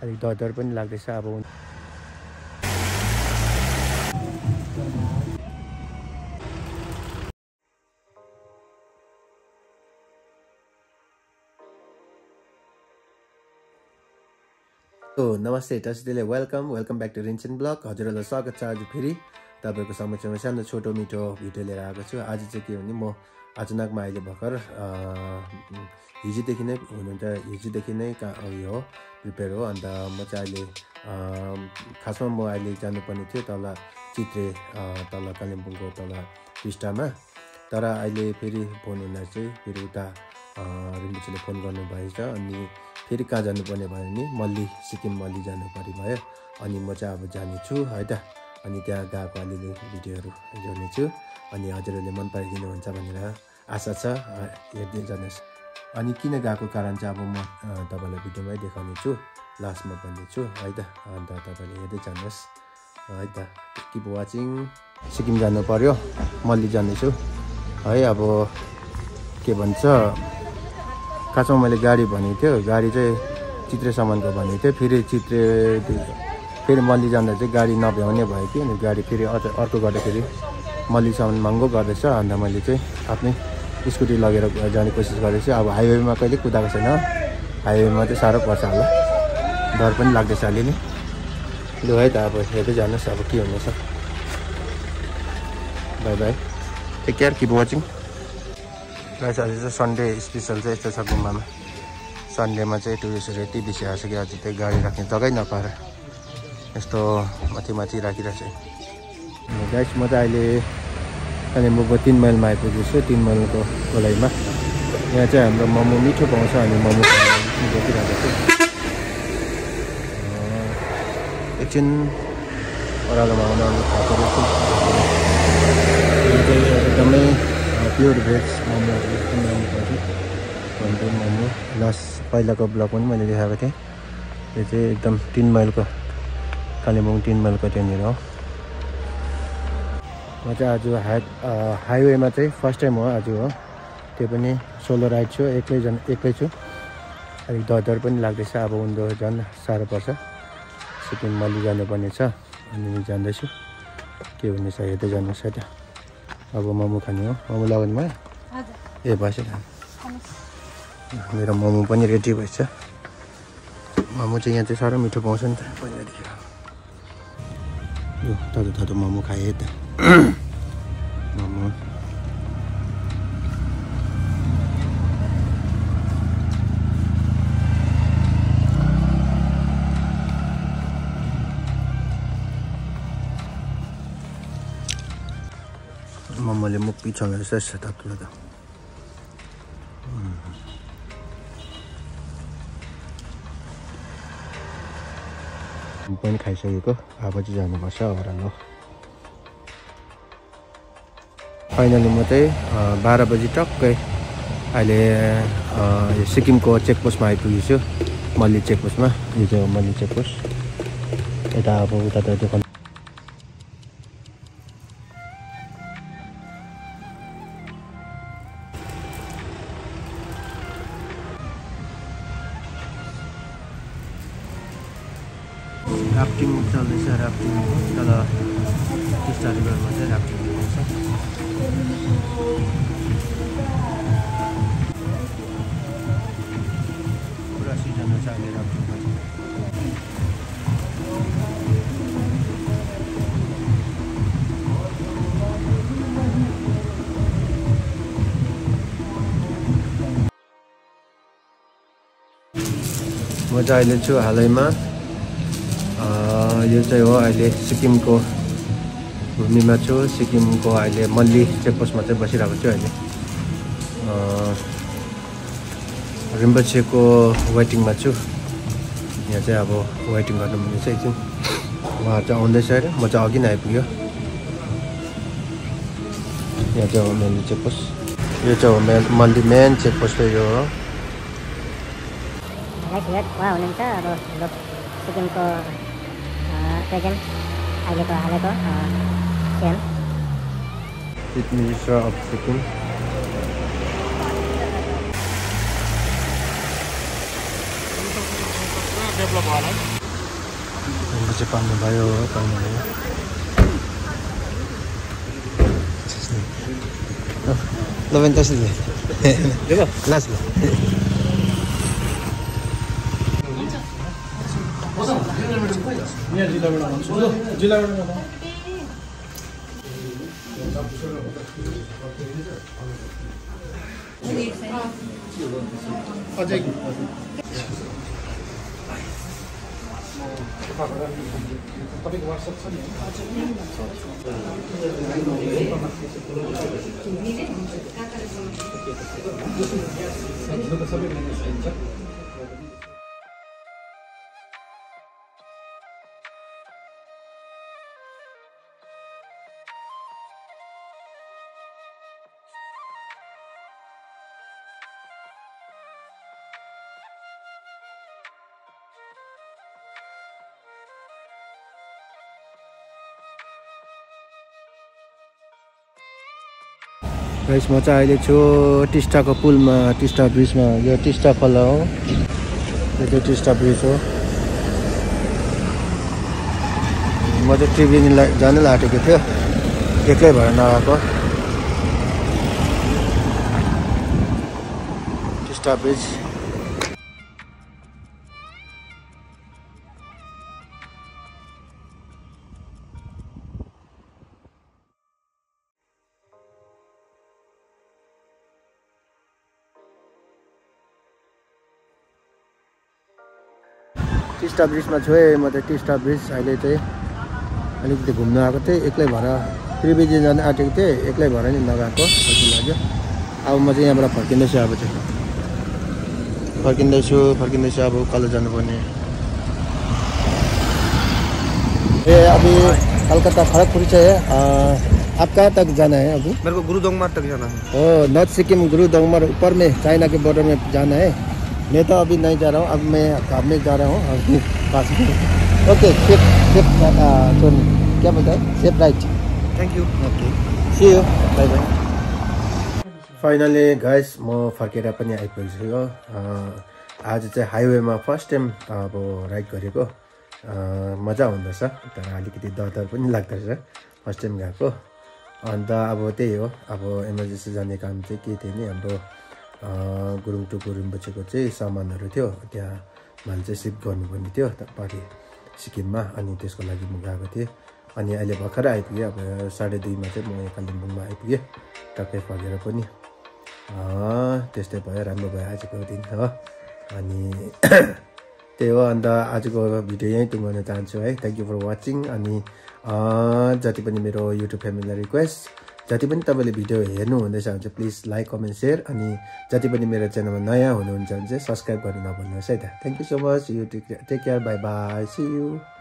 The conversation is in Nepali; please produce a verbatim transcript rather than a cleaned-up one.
अलिक डर डर पनि लाग्दैछ अब So, नमस्ते दर्शकले welcome welcome back to Rinchen blog हजुरहरूलाई स्वागत छ आज फेरि तपाईहरुको समक्षमा सानो छोटो मिठो भिडियो लिएर आएको छु आज चाहिँ के भने म अचानकमा अहिले भर्खर हिजोदेखि नै हुनुहुन्छ हिजोदेखि नै यो प्रिपेयर हो अन्त म चाहिँ अहिले खासमा म अहिले जानुपर्ने थियो तल चित्रे तल कालिम्पोङको तल टिस्टामा तर अहिले फेरि फोन हुँदा चाहिँ फेरि उता रिम्बुजीले फोन गर्नु भएछ अनि फेरि कहाँ जानुपर्ने भयो नि मल्ली सिक्किम मल्ली जानु पर्ने भयो अनि म चाहिँ अब जाने छु है त अनि त्यहाँ गएको अलिअलि भिडियोहरू जोड्ने छु अनि हजुरहरूले मन पराइदिनुहुन्छ भनेर आशा छ हेर्दै जानुहोस् अनि किन गएको कारण चाहिँ अब म तपाईँलाई भिडियोमै देखाउने छु लास्टमा भन्ने छु है त अन्त तपाईँले हेर्दै जानुहोस् है त किप वाचिङ सिक्किम जानु पर्यो मल्ली जानेछु है अब के भन्छ खासमा मैले गाडी भनेको थियो गाडी चाहिँ चित्रेसम्मको भनेको थियो फेरि चित्रे फेरि मल्ली जाँदा चाहिँ गाडी नभ्याउने भयो कि अनि गाडी फेरि अझ अर्को गर्दाखेरि मल्लीसम्म महँगो गर्दैछ अन्त मैले चाहिँ आफ्नै स्कुटी लगेर जाने कोसिस गर्दैछु अब हाइवेमा कहिले कुदाएको छैन हाइवेमा चाहिँ साह्रो पर्छ होला डर पनि लाग्दैछ अलिअलि लु है त अब हेर्दै जानुहोस् अब के हुनेछ bye bye take care keep watching guys आज चाहिँ सन्डे स्पेसल चाहिँ यस्तो छ गुम्बामा सन्डेमा चाहिँ टुरिस्टहरू यति बेसी आएको छ कि आज चाहिँ गाडी राख्ने जग्गै नपाएर यस्तो माथि माथि राखिरहेको छ गाइस म चाहिँ अहिले कालिम्पोङको तिन माइलमा आइपुगेको छु तिन माइलको गोलाइमा यहाँ चाहिँ हाम्रो मोमो मिठो पाउँछ अनि मोमो बोकिरहेको छु एकछिन ओह्रालोमा आउनु आउनु खाएको रहेछु एकदमै प्योर भेज मोमोहरू एकदम राम्रो पाउँछ भन्दै मोमो लास्ट पहिलाको ब्लग पनि मैले देखाएको थिएँ त्यो चाहिँ एकदम तिन माइलको कालिम्पोङ तिन माइलको त्यहाँनिर हो म चाहिँ आज हाई हाइवेमा चाहिँ फर्स्ट टाइम हो आज हो त्यो पनि सोलो राइड छु एक्लैजना एक्लै छु अलिक डर डर पनि लाग्दैछ अब उन्दो झन् साह्रो पर्छ सिक्किम मल्ली जानुपर्ने छ अनि जाँदैछु के हुनेछ हेर्दै जानुहोस् है त अब मोमो खाने हो मोमो लगाउनु भयो ए भएछ मेरो मोमो पनि रेडी भएछ मोमो चाहिँ यहाँ चाहिँ साह्रो मिठो पाउँछ नि त पहिलादेखि यो तातो तातो मोमो खाएँ त मोमो मोमोले मुख पिछाउनु रहेछ तातो तातो पनि खाइसकेको अब चाहिँ जानुपर्छ ओह्रालो फाइनली म चाहिँ बाह्र बजी टक्कै अहिले यो सिक्किमको चेकपोस्टमा आइपुगेको छु मल्ली चेकपोस्टमा यो चाहिँ हो मल्ली चेकपोस्ट यता अब उता त दोकान राफ्टिङ चल्दैछ राफ्टिङ तल टिस्टा रिभरमा चाहिँ राफ्टिङ गर्दैछ पुरा सिजनमा चाहिँ अहिले राफ्टिङ गर्छ म चाहिँ अहिले छु हालैमा यो चाहिँ हो अहिले सिक्किमको भूमिमा छु सिक्किमको अहिले मल्ली चेकपोस्टमा चाहिँ बसिरहेको छु अहिले रिम्बुजीको वेटिङमा छु यहाँ चाहिँ अब वेटिङ गर्नु पर्ने छ एकछिन उहाँ चाहिँ आउँदैछ अरे म चाहिँ अघि नै आइपुग्यो यहाँ चाहिँ हो मल्ली चेकपोस्ट यो चाहिँ हो मेन मल्ली मेन चेकपोस्ट यो हो उहाँ हुनुहुन्छ अब सिक्किमको प्रेजेन्ट अहिलेको हालैको CM chief minister of Sikkim इनको चाहिँ पाल्नु भयो पाल्नु भयो ल भने त्यसले लास ल यहाँ जिल्लाबाट भन्छु ल जिल्लाबाट अझै तपाईँको वाट्सएप छ नि गाइस म चाहिँ अहिले छु टिस्टाको पुलमा टिस्टा ब्रिजमा यो टिस्टा खोला हो यो चाहिँ टिस्टा ब्रिज हो म चाहिँ त्रिवेणी जानै लागेको थियो एक्लै भएर नगएको टिस्टा ब्रिज टिस्टा ब्रिजमा छु है म चाहिँ टिस्टा ब्रिज अहिले चाहिँ अलिकति घुम्न आएको थिएँ एक्लै भएर त्रिवेणी जान आँटेको थिएँ एक्लै भएर नि नगएको खुसी लाग्यो अब म चाहिँ यहाँबाट फर्किँदैछु अब चाहिँ फर्किँदैछु फर्किँदैछु अब कल जानुपर्ने ए अभी कलकत्ता खड़गपुर से है आप कहाँ तक जाना है अभी मेरे को गुरुदोंगमार तक जाना है ओ नॉर्थ सिक्किम गुरुदोंगमार ऊपर में चाइना के बॉर्डर में जाना है मैं तो अभी नहीं जा रहा हूँ अब मैं काम में जा रहा हूँ अभी पास में ओके सेफ सेफ क्या बताए safe right thank you okay see you bye bye finally guys म फर्केर पनि आइपुगेछु आज चाहिँ हाइवेमा फर्स्ट टाइम अब राइड गरेको मजा हुँदैछ तर अलिकति डर डर पनि लाग्दो रहेछ फर्स्ट टाइम गएको अन्त अब त्यही हो अब इमर्जेन्सी जाने काम चाहिँ के थियो नि हाम्रो गुरुङ टु गुरुङबुचेको चाहिँ सामानहरू थियो त्यहाँ माल चाहिँ सिफ्ट गर्नुपर्ने थियो पारि सिक्किममा अनि त्यसको लागि म गएको थिएँ अनि अहिले भर्खर आइपुगेँ अब साढे दुईमा चाहिँ म यहाँ कालिम्पोङमा आइपुगेँ टक्कै फर्केर पनि त्यस्तै भयो राम्रो भयो आजको दिन हो अनि त्यही हो अन्त आजको भिडियो यहीँ टुङ्गाउन चाहन्छु है थ्याङ्क यू फर वाचिङ अनि जति पनि मेरो युट्युब फ्यामिलीलाई रिक्वेस्ट जति पनि तपाईँले भिडियो हेर्नु हुँदैछ भने चाहिँ प्लिज लाइक कमेन्ट सेयर अनि जति पनि मेरो च्यानलमा नयाँ हुनुहुन्छ भने चाहिँ सब्सक्राइब गर्नु नभुल्नुहोस् है त thank you so much you take care bye bye see you